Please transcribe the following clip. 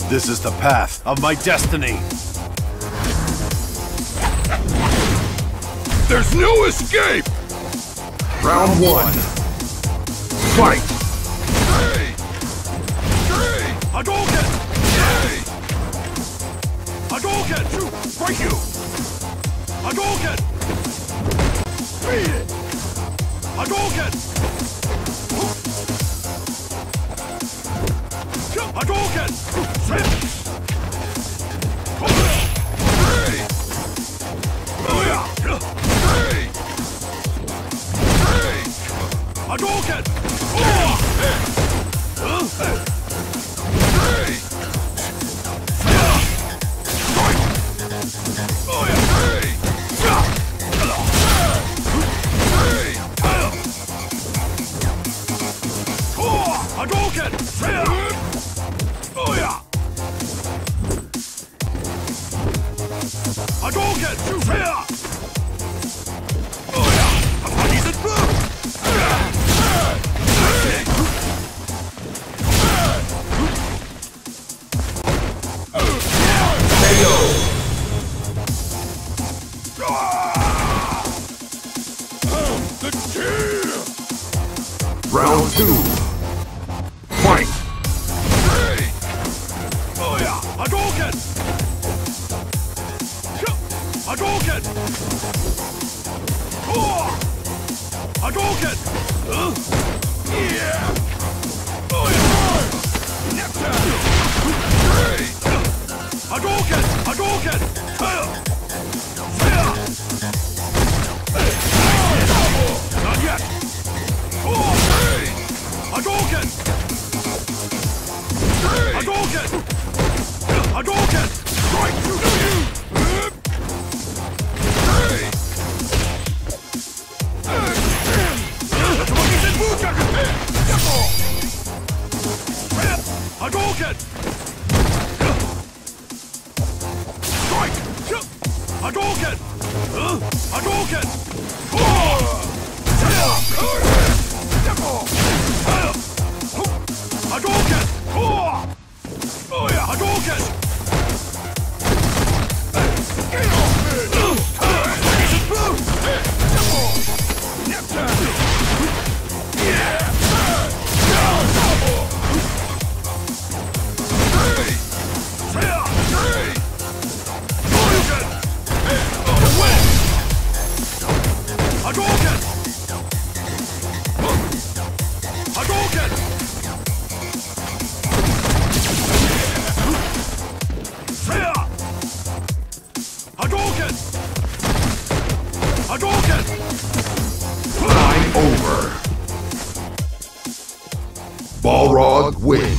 This is the path of my destiny. There's no escape! Round 1. Fight! Hadouken! Hadouken! RYU! Hadouken! Beat it! Hadouken! Hadouken! Hadouken! Hadouken! Hadouken! Round 2. Fight! Hadouken! Hadouken! Hadouken! Hadouken! Hadouken! Not yet! Hadouken! Hadouken! Hadouken! Strike! Hadouken! Strike! Hadouken! Hadouken! Hadouken! Hadouken! Hadouken! Hadouken! Hadouken! Hadouken! Time over. Balrog wins.